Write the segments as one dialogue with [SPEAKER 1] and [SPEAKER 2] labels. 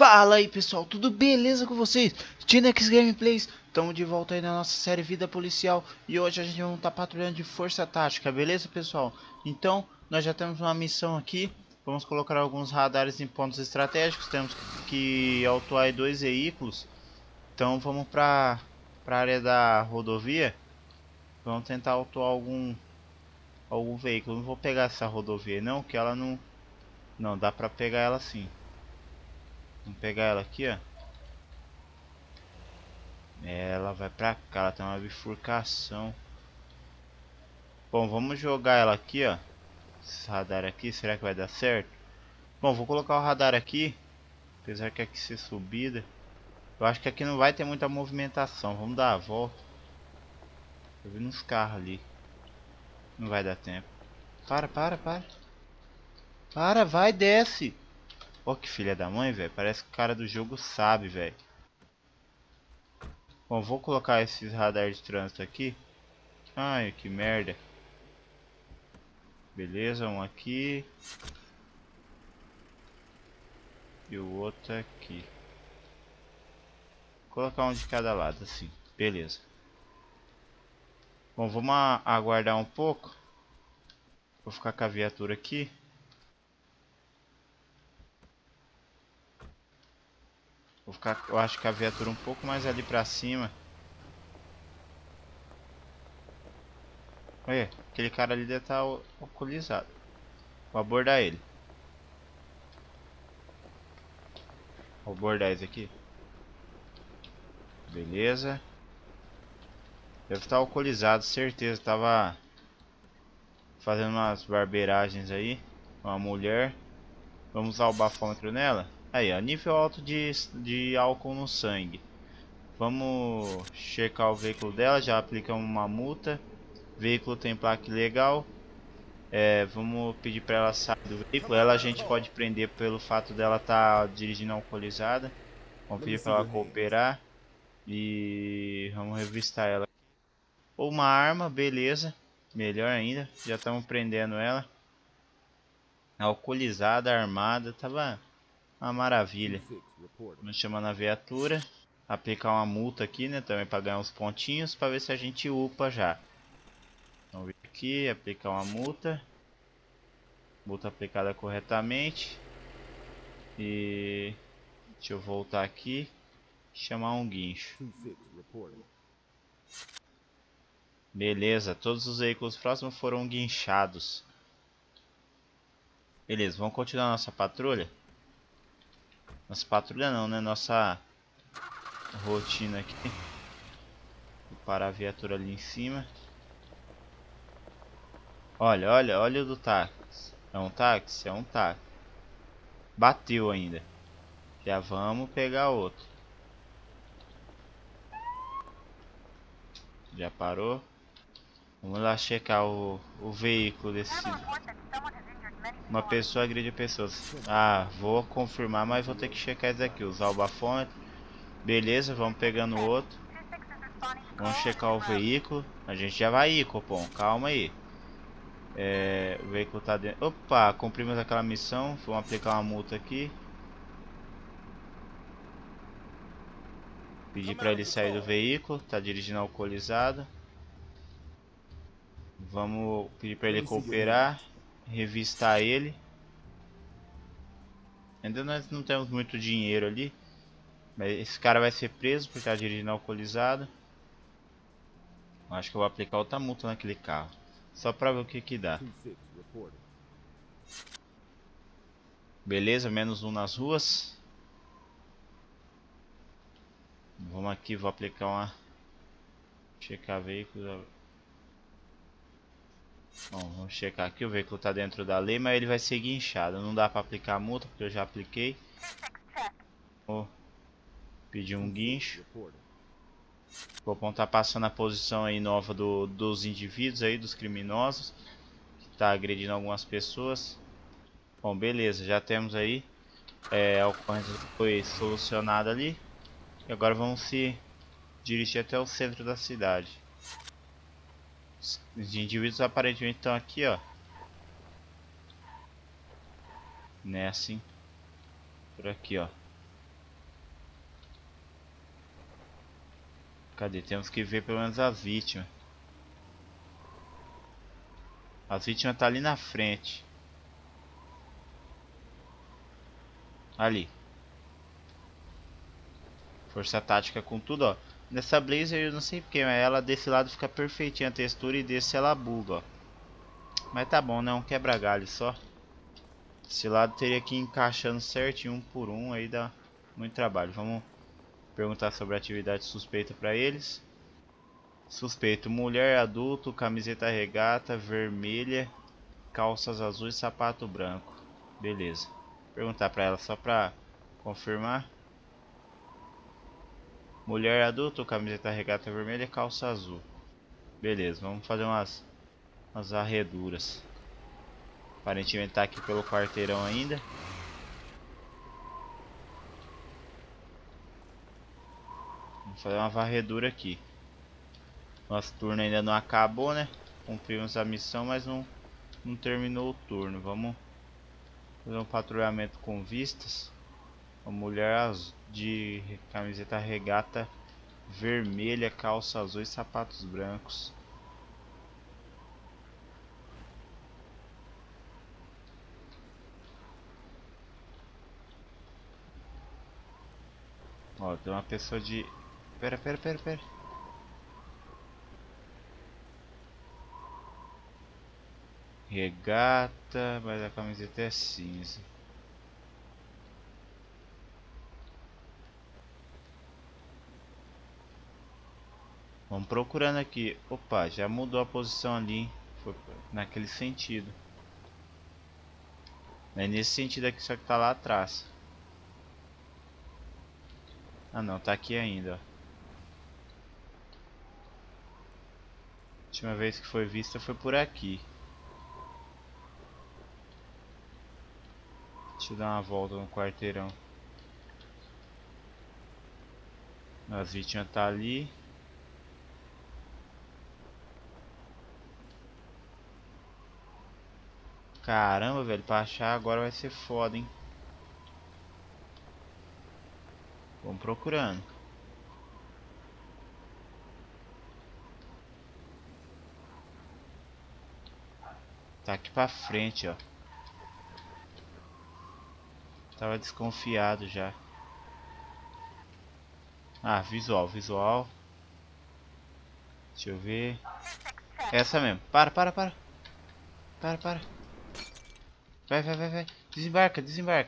[SPEAKER 1] Fala aí pessoal, tudo beleza com vocês? Tinex Gameplays, estamos de volta aí na nossa série Vida Policial. E hoje a gente vai estar patrulhando de Força Tática, beleza pessoal? Então, nós já temos uma missão aqui. Vamos colocar alguns radares em pontos estratégicos. Temos que autuar dois veículos. Então vamos para a área da rodovia. Vamos tentar autuar algum veículo. Não vou pegar essa rodovia não, que ela não... Não, dá para pegar ela sim. Vamos pegar ela aqui, ó. Ela vai pra cá, ela tem uma bifurcação. Bom, vamos jogar ela aqui, ó. Esse radar aqui, será que vai dar certo? Bom, vou colocar o radar aqui. Apesar que aqui ser subida. Eu acho que aqui não vai ter muita movimentação. Vamos dar a volta. Tô vendo uns carros ali. Não vai dar tempo. Para. Para, vai, desce. Ó que filha da mãe, velho. Parece que o cara do jogo sabe, velho. Bom, vou colocar esses radares de trânsito aqui. Ai, que merda. Beleza, um aqui. E o outro aqui. Vou colocar um de cada lado, assim. Beleza. Bom, vamos aguardar um pouco. Vou ficar com a viatura aqui. Vou ficar, eu acho que a viatura um pouco mais ali pra cima. Olha, aquele cara ali deve estar alcoolizado. Vou abordar ele. Vou abordar esse aqui. Beleza. Deve estar alcoolizado, certeza. Tava fazendo umas barbeiragens aí. Uma mulher. Vamos usar o bafômetro nela. Aí, ó, nível alto de álcool no sangue. Vamos checar o veículo dela, já aplicamos uma multa. O veículo tem placa legal. Vamos pedir para ela sair do veículo. Ela a gente pode prender pelo fato dela estar dirigindo alcoolizada. Vamos pedir para ela cooperar. E vamos revistar ela. Ou uma arma, beleza. Melhor ainda, já estamos prendendo ela. Alcoolizada, armada, tava uma maravilha. Vamos chamando a viatura. Aplicar uma multa aqui, né? Também para ganhar uns pontinhos. Para ver se a gente upa já. Vamos vir aqui, aplicar uma multa. Multa aplicada corretamente. E... deixa eu voltar aqui. Chamar um guincho. Beleza, todos os veículos próximos foram guinchados. Beleza, vamos continuar nossa patrulha. Nossa patrulha não, né? Nossa rotina aqui. Vou parar a viatura ali em cima. Olha o do táxi. É um táxi? É um táxi. Bateu ainda. Já vamos pegar outro. Já parou. Vamos lá checar o veículo desse... Uma pessoa agride pessoas. Ah, vou confirmar, mas vou ter que checar isso aqui. Usar o bafômetro. Beleza, vamos pegando o outro. Vamos checar o veículo. A gente já vai ir, Copom. Calma aí. O veículo tá dentro. Opa, cumprimos aquela missão. Vamos aplicar uma multa aqui. Pedir para ele sair do veículo. Tá dirigindo alcoolizado. Vamos pedir para ele cooperar. Revistar ele. Ainda nós não temos muito dinheiro ali. Mas esse cara vai ser preso por estar dirigindo alcoolizado. Acho que eu vou aplicar outra multa naquele carro. Só para ver o que dá. Beleza, menos um nas ruas. Vamos aqui, vou aplicar uma... checar veículo. Bom, vamos checar aqui, o veículo está dentro da lei, mas ele vai ser guinchado. Não dá para aplicar a multa, porque eu já apliquei. Vou pedir um guincho. Vou apontar passando a posição aí nova dos indivíduos aí, dos criminosos. Que está agredindo algumas pessoas. Bom, beleza, já temos aí. A ocorrência foi solucionada ali. E agora vamos se dirigir até o centro da cidade. Os indivíduos aparentemente estão aqui, ó. Né, assim. Por aqui, ó. Cadê? Temos que ver pelo menos as vítimas. As vítimas tá ali na frente. Ali. Força tática com tudo, ó. Nessa Blazer eu não sei porque, mas ela desse lado fica perfeitinha a textura e desse ela buga, ó. Mas tá bom, né? Um quebra-galho só. Esse lado teria que ir encaixando certinho um por um, aí dá muito trabalho. Vamos perguntar sobre a atividade suspeita pra eles. Suspeito, mulher, adulto, camiseta regata, vermelha, calças azuis, sapato branco. Beleza. Perguntar pra ela só pra confirmar. Mulher, adulto, camiseta regata vermelha, calça azul. Beleza, vamos fazer umas varreduras. Aparentemente tá aqui pelo quarteirão ainda. Vamos fazer uma varredura aqui. Nosso turno ainda não acabou, né? Cumprimos a missão, mas não terminou o turno. Vamos fazer um patrulhamento com vistas. Uma mulher de camiseta regata vermelha, calça azul e sapatos brancos. Ó, tem uma pessoa de... Pera. Regata, mas a camiseta é cinza. Vamos procurando aqui. Opa, já mudou a posição ali, hein? Foi naquele sentido. É nesse sentido aqui, só que tá lá atrás. Ah não, tá aqui ainda, ó. A última vez que foi vista foi por aqui. Deixa eu dar uma volta no quarteirão. As vítimas tá ali. Caramba, velho, pra achar agora vai ser foda, hein? Vamos procurando. Tá aqui pra frente, ó. Tava desconfiado já. Ah, visual. Deixa eu ver. Essa mesmo. Para. Vai. Desembarca.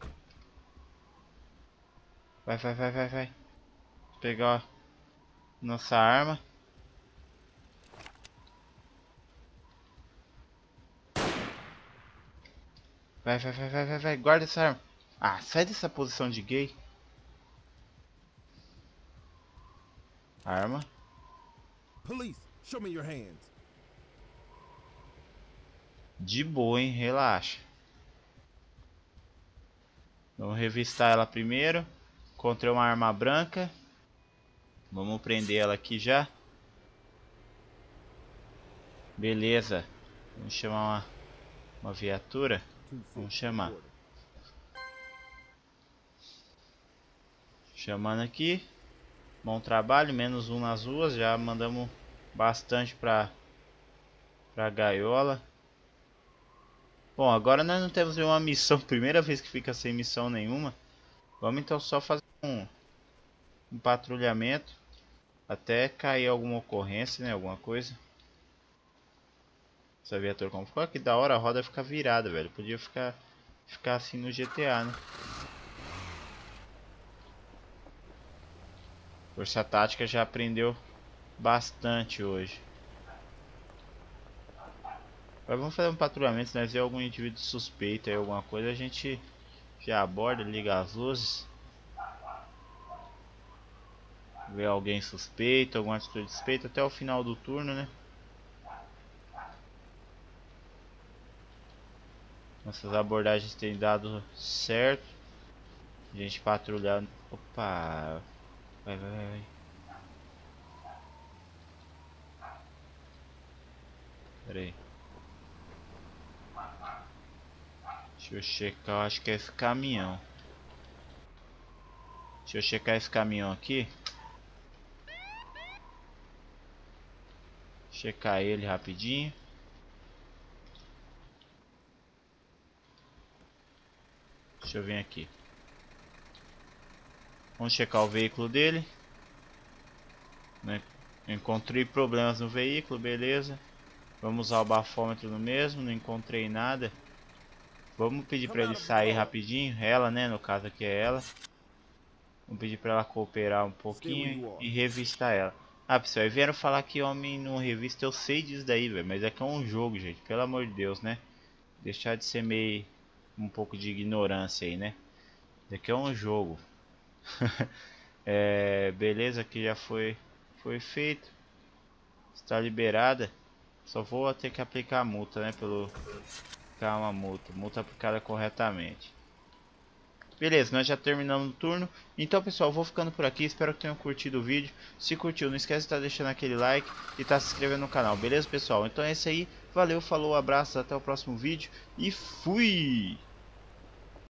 [SPEAKER 1] Vai. Pegar, ó, nossa arma. Vai. Guarda essa arma. Ah, sai dessa posição de gay. Arma.
[SPEAKER 2] Police, show me your hands.
[SPEAKER 1] De boa, hein? Relaxa. Vamos revistar ela primeiro. Encontrei uma arma branca. Vamos prender ela aqui já. Beleza. Vamos chamar uma viatura. Vamos chamar. Chamando aqui. Bom trabalho, menos um nas ruas. Já mandamos bastante pra gaiola. Bom, agora nós não temos nenhuma missão. Primeira vez que fica sem missão nenhuma. Vamos então só fazer um patrulhamento. Até cair alguma ocorrência, né? Alguma coisa. Essa viatura como ficou? Que da hora, a roda fica virada, velho. Podia ficar assim no GTA, né? Força tática já aprendeu bastante hoje. Agora vamos fazer um patrulhamento. Se nós ver algum indivíduo suspeito aí, alguma coisa, a gente já aborda, liga as luzes. Ver alguém suspeito, alguma atitude suspeita até o final do turno, né? Nossas abordagens têm dado certo. A gente patrulhando. Opa! Vai. Pera aí. Deixa eu checar, eu acho que é esse caminhão. Deixa eu checar esse caminhão aqui. Checar ele rapidinho. Deixa eu vir aqui. Vamos checar o veículo dele. Encontrei problemas no veículo, beleza. Vamos usar o bafômetro no mesmo, não encontrei nada. Vamos pedir para ele sair rapidinho. Ela, né, no caso aqui é ela. Vamos pedir para ela cooperar um pouquinho e revistar ela. Ah, pessoal, vieram falar que homem não revista, eu sei disso daí, velho. Mas é que é um jogo, gente, pelo amor de Deus, né? Deixar de ser meio um pouco de ignorância aí, né? Isso aqui é um jogo. Beleza, que já foi feito. Está liberada. Só vou ter que aplicar a multa, né? Pelo uma multa aplicada corretamente. Beleza, nós já terminamos o turno. Então, pessoal, eu vou ficando por aqui. Espero que tenham curtido o vídeo. Se curtiu, não esquece de estar deixando aquele like e estar se inscrevendo no canal, beleza, pessoal? Então é isso aí. Valeu, falou, abraços, até o próximo vídeo e fui!